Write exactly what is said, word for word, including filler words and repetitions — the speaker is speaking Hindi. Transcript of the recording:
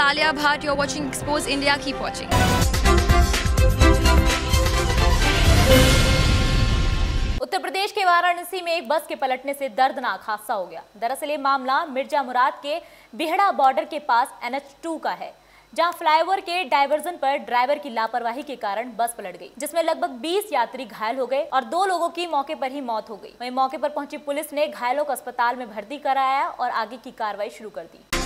Alia Bhatt. You're watching Expose India. Keep watching. Uttar Pradesh के वाराणसी में एक बस के पलटने से दर्दनाक हादसा हो गया। दरअसल ये मामला मिर्जा मुराद के बिहड़ा बॉर्डर के पास एन एच टू का है, जहां फ्लाईओवर के डायवर्जन पर ड्राइवर की लापरवाही के कारण बस पलट गई, जिसमें लगभग बीस यात्री घायल हो गए और दो लोगों की मौके पर ही मौत हो गई। वहीं मौके पर पहुंची पुलिस ने घायलों को अस्पताल में भर्ती कराया और आगे की कार्रवाई शुरू कर दी।